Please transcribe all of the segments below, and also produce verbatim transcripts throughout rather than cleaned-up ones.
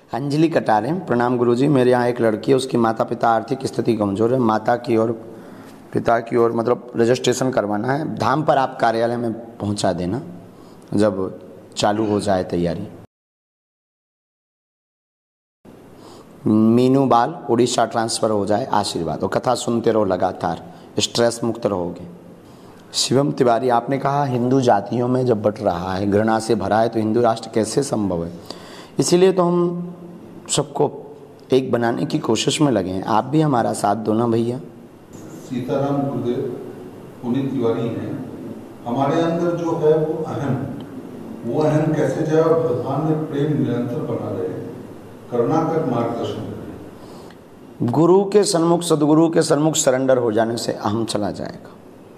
अंजलि कटारे, प्रणाम गुरुजी। मेरे यहाँ एक लड़की है, उसकी माता पिता आर्थिक स्थिति कमजोर है। माता की और पिता की ओर मतलब रजिस्ट्रेशन करवाना है। धाम पर आप कार्यालय में पहुंचा देना जब चालू हो जाए तैयारी। मीनू बाल, उड़ीसा ट्रांसफ़र हो जाए, आशीर्वाद। और कथा सुनते रहो लगातार, स्ट्रेस मुक्त रहोगे। शिवम तिवारी, आपने कहा हिंदू जातियों में जब बट रहा है, घृणा से भरा है, तो हिंदू राष्ट्र कैसे संभव है? इसीलिए तो हम सबको एक बनाने की कोशिश में लगे हैं। आप भी हमारा साथ दो ना भैया। सीताराम गुरुदेव पुनीत तिवारी हैं। हमारे अंदर जो है वो अहम, वो अहम कैसे जाए और भगवान में प्रेम निरंतर बना रहे, करुणा कर मार्गदर्शन करें। गुरु के सन्मुख, सदगुरु के सन्मुख सरेंडर हो जाने से अहम चला जाएगा।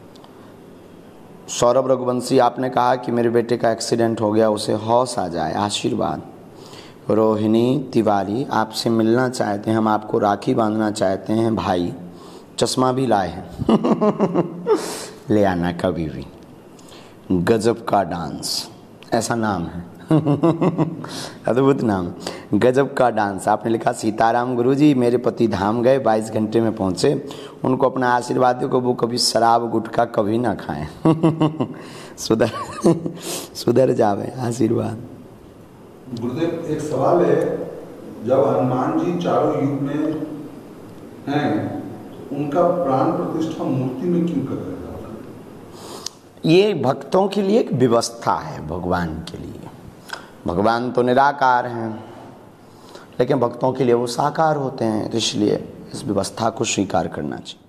सौरभ रघुवंशी, आपने कहा कि मेरे बेटे का एक्सीडेंट हो गया, उसे हौस आ जाए, आशीर्वाद। रोहिणी तिवारी, आपसे मिलना चाहते हैं, हम आपको राखी बांधना चाहते हैं भाई। चश्मा भी लाए हैं ले आना कभी भी। गजब का डांस, ऐसा नाम है अद्भुत नाम, गजब का डांस। आपने लिखा सीताराम गुरुजी, मेरे पति धाम गए, बाईस घंटे में पहुंचे, उनको अपना आशीर्वाद दो कि वो कभी शराब गुटखा कभी ना खाएं सुधर सुधर जावे, आशीर्वाद। गुरुदेव एक सवाल है, जब हनुमान जी चारों युग में हैं, तो उनका प्राण प्रतिष्ठा मूर्ति में क्यों कर रहे हैं? ये भक्तों के लिए एक व्यवस्था है, भगवान के लिए। भगवान तो निराकार हैं, लेकिन भक्तों के लिए वो साकार होते हैं, तो इसलिए इस व्यवस्था को स्वीकार करना चाहिए।